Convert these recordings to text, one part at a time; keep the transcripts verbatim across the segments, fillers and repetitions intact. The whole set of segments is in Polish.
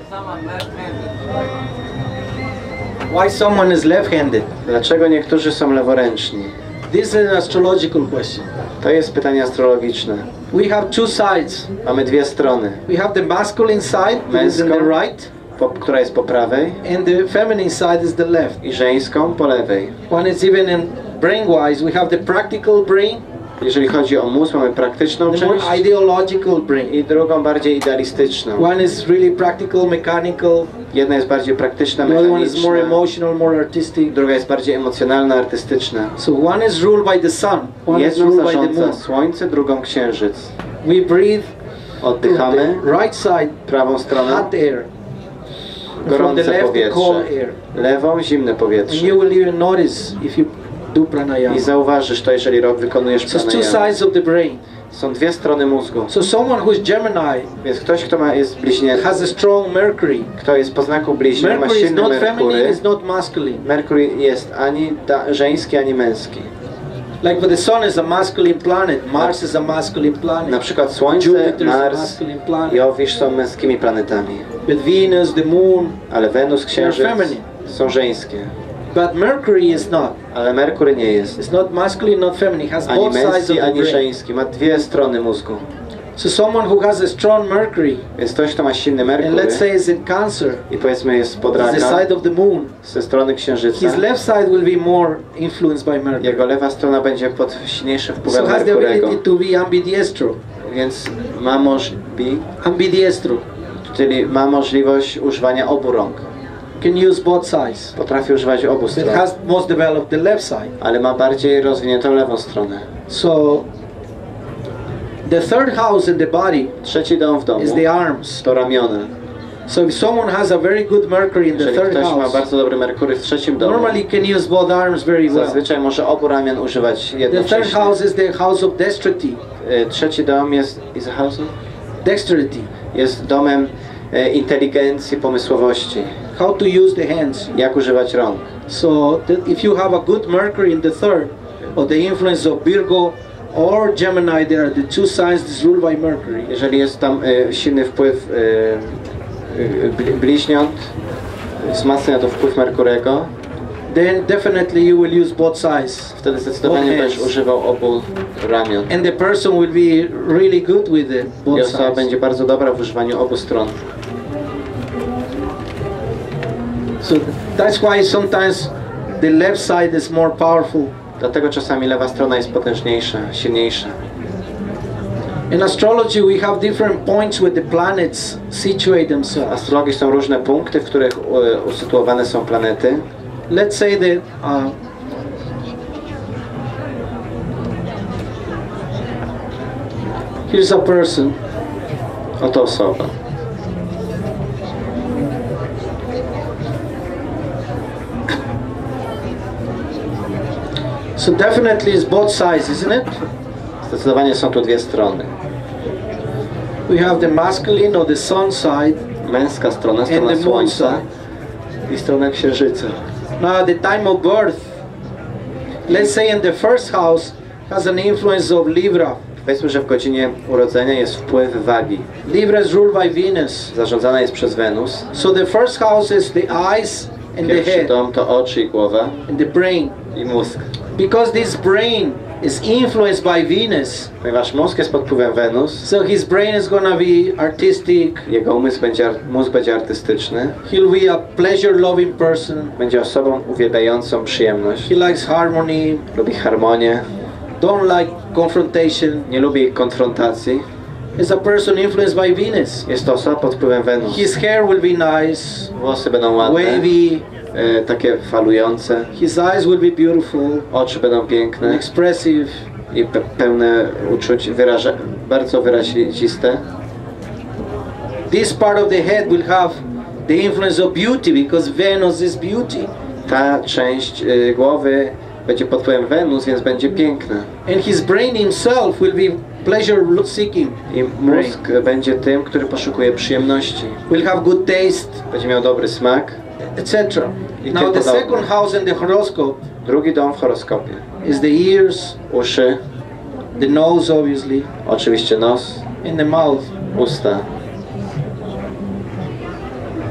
Why someone is left-handed? Dlaczego niektórzy są leworęczni? This is an astrological question. To jest pytanie astrologiczne. We have two sides. Mamy dwie strony. We have the masculine side, that is in the right, po, która jest po prawej, and the feminine side is the left. i żeńską po lewej. One is even in brain-wise. We have the practical brain. Jeżeli chodzi o mózg, mamy praktyczną The more część ideological brain. i drugą bardziej idealistyczną. One is really practical, mechanical. Jedna jest bardziej praktyczna, The other one is more mechaniczna. emotional, more artistic. Druga jest bardziej emocjonalna, artystyczna. So one is ruled by the sun. One is Jedną ruled by the zarządza moon. słońce, drugą księżyc. We breathe Oddychamy through the right side, prawą stroną, hot air. And from the gorące left, the powietrze, cold air. lewą zimne And powietrze. you will even notice if you do pranayama. I zauważysz to, jeżeli ro- wykonujesz So it's two pranayama. sides of the brain. Są dwie strony mózgu. So someone who's Gemini Więc ktoś, kto ma, jest bliźnięty, has a strong Mercury. kto jest po znaku bliźnia, ma Mercury is silny not feminine, Merkury. is not masculine. Merkury jest ani da, żeński, ani męski. Like for the sun is a masculine planet, Mars is a masculine planet, Na przykład Słońce, Jupiter is a Mars masculine planet, i Jowisz są męskimi planetami. but Venus, the moon, Ale Wenus, Księżyc feminine. są żeńskie. but Mercury is not. Ale Merkury nie jest. It's not masculine, not feminine. It has Ani both sides of męski, the ani brain. żeński. Ma dwie strony mózgu. So someone who has a strong Mercury, Więc ktoś, kto ma silny and let's Merkury say is in Cancer, i powiedzmy jest pod is the raka, side of the moon. ze strony Księżyca, His left side will be more influenced by Mercury. jego lewa strona będzie pod silniejszym So wpływem has the Merkurego. ability to be ambidiestro. Więc ma, moż, bi, Ambidiestro czyli ma możliwość używania obu rąk. can use both sides. Potrafi używać obu But stron, has most developed the left side. ale ma bardziej rozwiniętą lewą stronę. So the third house in the body Trzeci dom w domu is the arms. to ramiona. So if someone has a very good Mercury in the Jeżeli third ktoś ma house, bardzo dobry Merkury w trzecim domu, normally can use both arms very well. zazwyczaj może obu ramion używać The third jednocześnie. house is the house of dexterity. E, Trzeci dom jest, is a house of? Dexterity. Jest domem e, inteligencji, pomysłowości. How to use the hands. Jak używać rąk. So the, if you have a good Mercury in the third, or the influence of Virgo or Gemini, there are the two signs that's ruled by Mercury. Jeżeli jest tam e, silny wpływ e, e, bli- bliźniąt, wzmacnia to wpływ Merkurego, Then definitely you will use both sides. wtedy zdecydowanie Both będziesz hands. używał obu ramion. And the person will be really good with the I both osoba sides. będzie bardzo dobra w używaniu obu stron. So that's why sometimes the left side is more powerful. Dlatego czasami lewa strona jest potężniejsza, silniejsza. In astrology we have different points where the planets situate W themselves. astrologii są różne punkty, w których e, usytuowane są planety. Let's say that uh, here's a person. Oto osoba. So definitely it's both sides, isn't it? Zdecydowanie są tu dwie strony. We have the masculine or the sun side Męska strona, and strona the moon Słońca side. i strona Księżyca. Now the time of birth, let's say in the first house, has an influence of Libra. Powiedzmy, że w godzinie urodzenia jest wpływ wagi. Libra is ruled by Venus. Zarządzana jest przez Wenus. So the first house is the eyes and the Pierwszy head dom to oczy i głowa and the brain. i mózg. Because this brain is influenced by Venus, Ponieważ mózg jest pod wpływem Wenus, so his brain is gonna be artistic. jego umysł będzie, ar- mózg będzie artystyczny, He'll be a pleasure-loving person. będzie osobą uwielbiającą przyjemność, He likes harmony. lubi harmonię, Don't like confrontation. nie lubi konfrontacji. Is a person influenced by Venus. Jest to osoba pod wpływem Wenus. His hair will be nice, Włosy będą ładne, wavy. e, takie falujące, His eyes will be beautiful oczy będą and piękne expressive. i pe pełne uczuć, wyraże bardzo wyraziste. This part of the head will have the influence of beauty because Venus is beauty. Ta część y, głowy będzie pod wpływem Wenus, więc będzie piękna. And his brain himself will be pleasure seeking. I mózg będzie tym, który poszukuje przyjemności. Will have good taste, Będzie miał dobry smak. et cetera. I Now tym the podobne. second house in the horoscope Drugi dom w horoskopie. is the ears, Uszy, the nose obviously, oczywiście nos, and the mouth. usta.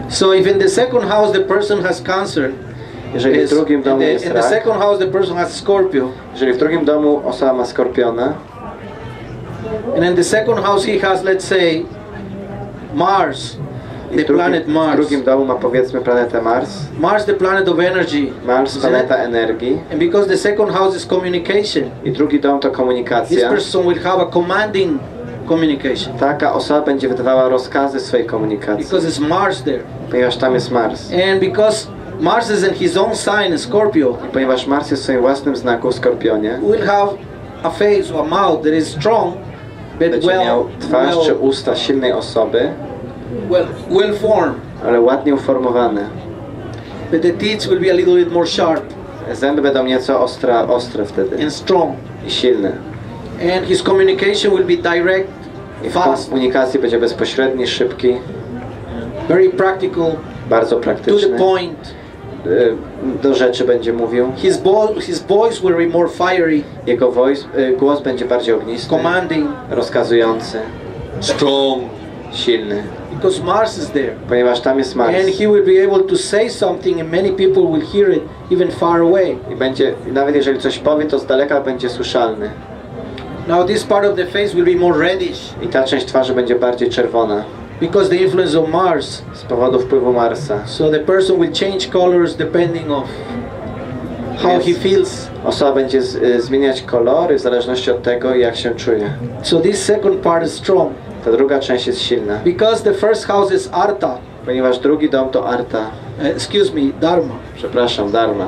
So if in the second house the person has Cancer, Jeżeli w is, drugim in, domu the, jest in the rak, second house the person has Scorpio, jeżeli w drugim domu osoba ma skorpiona, and in the second house he has, let's say, Mars, i the w drugim, planet w Mars. drugim domu ma powiedzmy planetę Mars, Mars, the planet of energy. Mars Isn't planeta it? energii And because the second house is communication, i drugi dom to this komunikacja, person will have a commanding communication taka osoba będzie wydawała rozkazy swojej komunikacji, because it's Mars there. ponieważ tam jest Mars. And because Mars is in his own sign, Scorpio, I ponieważ Mars jest w swoim własnym znaku w Skorpionie, will have a face or a mouth that is strong, but będzie well, miał twarz czy well, usta silnej osoby, well, well formed. ale ładnie uformowane. But the teeth will be a little bit more sharp Zęby będą nieco ostra, ostre wtedy and strong. i silne. And his communication will be direct, I w fast, komunikacji będzie bezpośredni, szybki, very practical, bardzo to the praktyczny. point. Y, Do rzeczy będzie mówił. His, vo- his voice will be more fiery, Jego voice, y, głos będzie bardziej ognisty, commanding, rozkazujący, strong, silny, because Mars is there. ponieważ tam jest Mars. And he will be able to say something and many people will hear it even far away. I będzie, nawet jeżeli coś powie, to z daleka będzie słyszalny. Now this part of the face will be more reddish I ta część twarzy będzie bardziej czerwona because the influence of Mars. z powodu wpływu Marsa. So the person will change colors depending of how he Yes. feels. Osoba będzie z, y, zmieniać kolory w zależności od tego, jak się czuje. So this second part is strong Ta druga część jest silna, because the first house is Artha. ponieważ drugi dom to Arta, Uh, excuse me, Dharma. przepraszam, Dharma.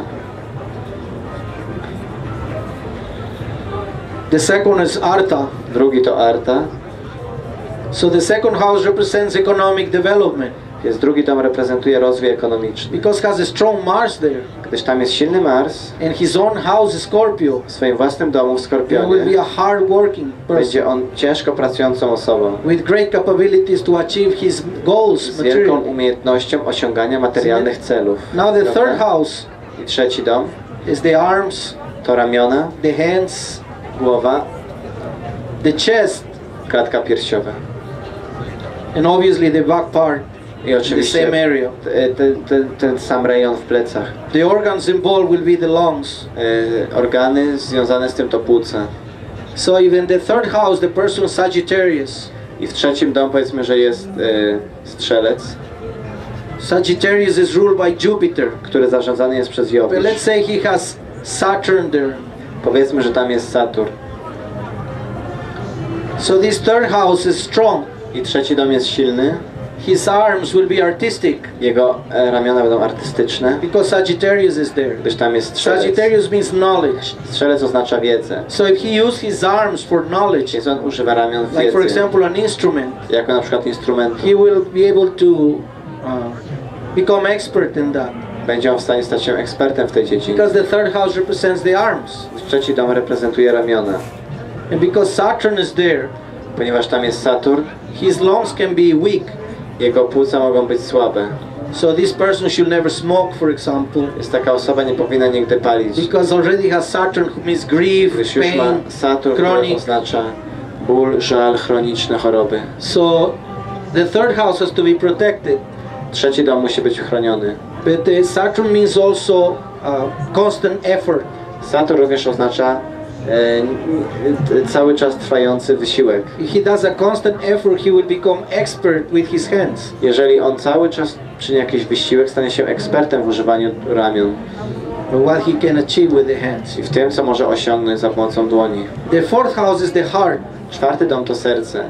The second is Artha. Drugi to Arta, So the second house represents economic development więc drugi dom reprezentuje rozwój ekonomiczny. because has a strong Mars there. Gdyż tam jest silny Mars, And his own house is Scorpio. w swoim własnym domu w He will Skorpionie, be a hard working person będzie on ciężko pracującą osobą, with great capabilities to achieve his goals z wielką materially. umiejętnością osiągania materialnych celów. Now the Prawda? third house I trzeci dom is the arms, to ramiona, the hands, głowa, the chest, klatka piersiowa. and obviously the back part, I the oczywiście same area. t- ten, ten, ten sam rejon w plecach. The organs involved will be the lungs. E, organy związane z tym to płuca. So even the third house, the person Sagittarius. I w trzecim domu powiedzmy, że jest e, strzelec, Sagittarius is ruled by Jupiter. który zarządzany jest przez But Jowisz. let's say he has Saturn there. Powiedzmy, że tam jest Saturn. So this third house is strong. I trzeci dom jest silny. His arms will be artistic Jego e, ramiona będą artystyczne, because Sagittarius is there. gdyż tam jest strzelec. Sagittarius means knowledge. Strzelec oznacza wiedzę. So if he uses his arms for knowledge, Więc on używa ramion w like for wiedzy, example an instrument, jako na przykład instrumentu. he will be able to uh, become expert in that. Będzie on w stanie stać się ekspertem w tej dziedzinie. Because the third house represents the arms. Trzeci dom reprezentuje ramiona. And because Saturn is there, Ponieważ tam jest Saturn, his lungs can be weak. jego płuca mogą być słabe. So this person should never smoke, for example, Więc taka osoba nie powinna nigdy palić. because already has Saturn, who means grief, Gdyż już ma pain, Saturn, który chronic. oznacza ból, żal, chroniczne choroby. So the third house has to be protected. Trzeci dom musi być uchroniony. But uh, Saturn means also uh, constant effort. Saturn również oznacza e, n- n- cały czas trwający wysiłek. If he does a constant effort, he will become expert with his hands. Jeżeli on cały czas czyni jakiś wysiłek, stanie się ekspertem w używaniu ramion Or what he can achieve with the hands. i w tym, co może osiągnąć za pomocą dłoni. The fourth house is the heart. Czwarty dom to serce.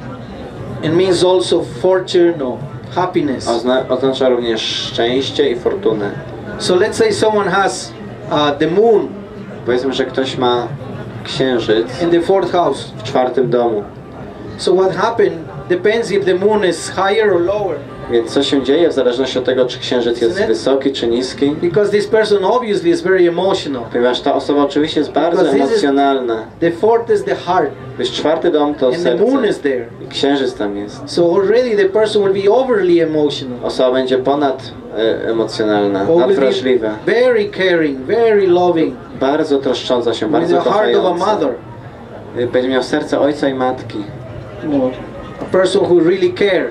It means also fortune or happiness. Ozna oznacza również szczęście i fortunę. So let's say someone has uh, the moon Powiedzmy, że ktoś ma księżyc in the fourth house. w czwartym domu. So what happened depends if the moon is higher or lower. Więc co się dzieje w zależności od tego, czy księżyc jest wysoki czy niski? Because this person obviously is very emotional. Ponieważ ta osoba oczywiście jest bardzo Because this is- emocjonalna. The fourth is the heart. Gdyż czwarty dom to And the moon serce is there. i księżyc tam jest. So already the person will be overly emotional. Osoba będzie ponad e, emocjonalna, Or will nadwrażliwa, be very caring, very loving. bardzo troszcząca się, With bardzo the heart of a kochająca. mother. E, Będzie miał serce ojca i matki. You know, a person who really cares.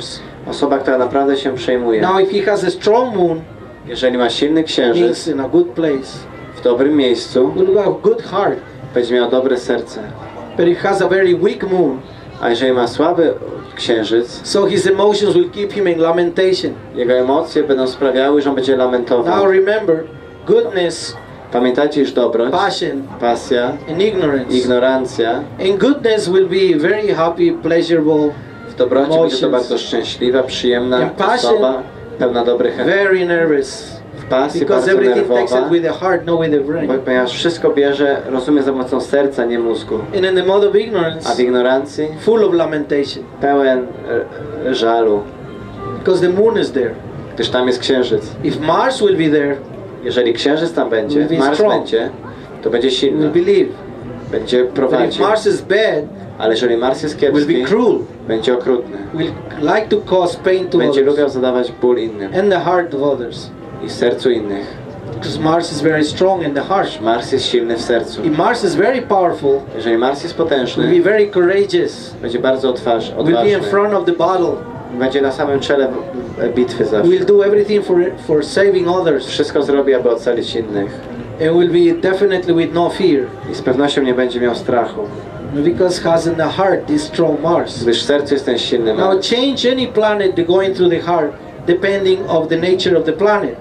Osoba, która naprawdę się przejmuje. Now if he has a strong moon, Jeżeli ma silny means księżyc in a good place, w dobrym miejscu, will have a good heart. będzie miał dobre serce. But if he has a very weak moon, A jeżeli ma słaby księżyc, so his emotions will keep him in lamentation. jego emocje będą sprawiały, że on będzie lamentował. Now remember, goodness, Pamiętajcie, iż dobroć, passion, pasja, and ignorance. ignorancja, And goodness will be very happy, pleasurable, w dobroci będzie to Emotions. bardzo szczęśliwa, przyjemna And passion, osoba, pełna dobrych emocji. very nervous. W pasji Because bardzo everything takes nerwowa, it with the heart, not with the brain. ponieważ wszystko bierze, rozumie za pomocą serca, nie mózgu. And in the mode of A w ignorance, ignorancji full of lamentation. pełen e, żalu, Because the moon is there. gdyż tam jest księżyc. If Mars will be there, Jeżeli księżyc tam będzie, Will be Mars strong. będzie, to będzie we silny, will believe. będzie But if prowadził. Mars is bad, Ale jeżeli Mars jest will kiepski, be cruel. będzie okrutny. Will like to cause pain to Będzie others lubiał zadawać ból innym and the heart of others. i sercu innych. Because Mars is very strong in the heart. Mars jest silny w sercu. If Mars is very powerful, Jeżeli Mars jest will potężny, be very courageous. będzie bardzo odważ, Will be in odważny. front of the battle. Będzie na samym czele w- bitwy zawsze. Will do everything for for saving others. Wszystko zrobi, aby ocalić innych. And will be definitely with no fear. I z pewnością nie będzie miał strachu, Because has in the heart this strong Mars. gdyż w sercu jest ten silny Now Mars. change any planet that going through the heart depending of the nature of the planet.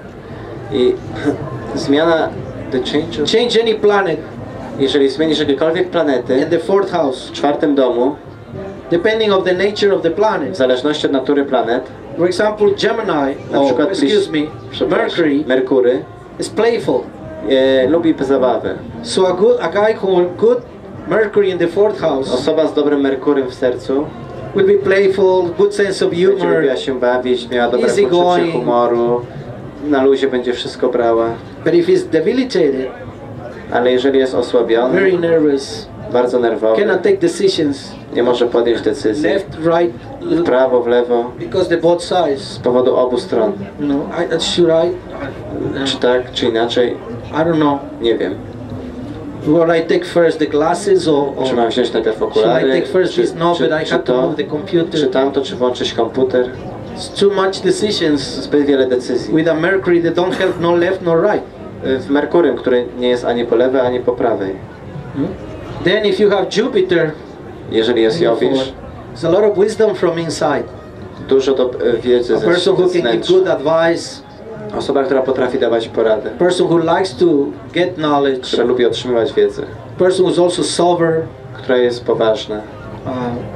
I zmiana, the change of, Change any planet jeżeli zmienisz jakiekolwiek planety in the fourth house w czwartym domu, depending of the nature of the w planet. zależności od natury planet, For example, Gemini, na oh, przykład excuse me, przepraszam, Mercury Merkury is playful. e, lubi zabawę. So a good a guy who good Mercury in the fourth house Osoba z dobrym Merkurem w sercu will be playful, good sense of będzie humor, lubiła się bawić, miała dobre easy poczucie going. humoru, na luzie będzie wszystko brała. but if he's debilitated, Ale jeżeli jest osłabiony, very nervous, bardzo nerwowy, cannot take decisions, nie może podjąć decyzji left, right, w prawo, w lewo, because the both sides. z powodu obu stron. You know, I, should I? Czy tak, czy inaczej, I don't know. nie wiem. Will I take first the glasses or, or Czy mam wziąć najpierw should I okulary, take first czy, this? No, czy, but I czy have to to, move the computer. czy tamto, czy włączyć komputer. It's too much decisions Zbyt wiele decyzji. with a Mercury that don't help no left nor right. W Merkurym, który nie jest ani po lewej, ani po prawej. Hmm? Then if you have Jupiter, Jeżeli jest Jowisz, there's a lot of wisdom from inside. dużo do e, wiedzy A ze person who can give zewnątrz. good advice, Osoba, która potrafi dawać poradę, a person who likes to get knowledge, która lubi otrzymywać wiedzę, a person who's also sober. która jest poważna. Uh,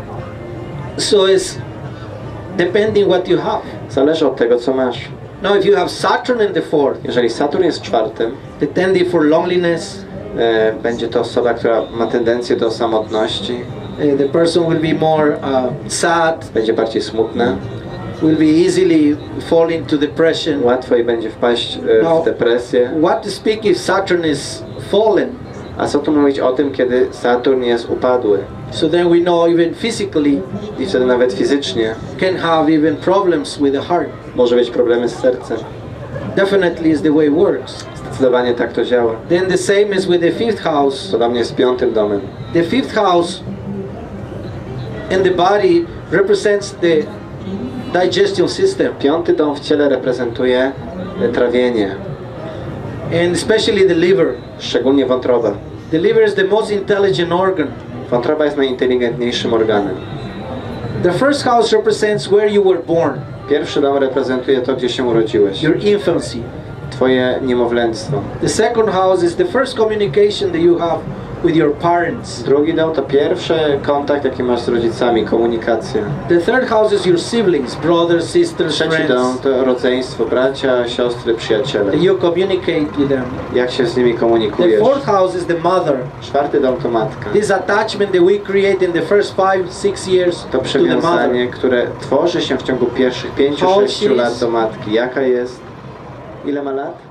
so it's depending what you have. Zależy od tego, co masz. Now if you have Saturn in the fourth, Jeżeli Saturn jest w czwartym, the tendency for loneliness, e, będzie to osoba, która ma tendencję do samotności, uh, the person will be more uh, sad, będzie bardziej smutna, will be easily fall into depression. łatwo jej będzie wpaść e, No. w depresję. What to speak if Saturn is fallen? A co tu mówić o tym, kiedy Saturn jest upadły? So then we know even physically I wtedy nawet fizycznie can have even problems with the heart. może być problemy z sercem. Definitely is the way it works. Zdecydowanie tak to działa. Then the same is with the fifth house. Podobnie z piątym domem. The fifth house in the body represents the digestion system, Piąty dom w ciele reprezentuje e, trawienie, and especially the liver. szczególnie wątroba. The liver is the most intelligent organ. Wątroba jest najinteligentniejszym organem. The first house represents where you were born, Pierwszy dom reprezentuje to, gdzie się urodziłeś, your infancy. twoje niemowlęctwo. The second house is the first communication that you have with your parents. Drugi dom to pierwszy kontakt, jaki masz z rodzicami, komunikacja. The third house is your siblings, brothers, sisters, Trzeci dom friends. to rodzeństwo, bracia, siostry, przyjaciele. That you communicate with them. Jak się z nimi The komunikujesz. fourth house is the mother. Czwarty dom to matka. This attachment that we create in the first five, six years To to the mother. przywiązanie, które tworzy się w ciągu pierwszych pięciu, How sześciu she lat is. do matki. Jaka jest? Ile ma lat?